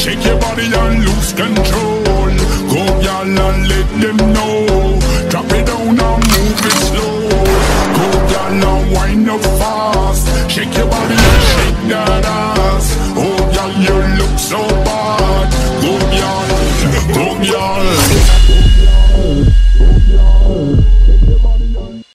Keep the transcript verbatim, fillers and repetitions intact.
Shake your body and lose control. Go girl and let them know. Drop it down and move it slow. Go girl and wind up fast. Shake your body and shake that ass. Oh girl, you look so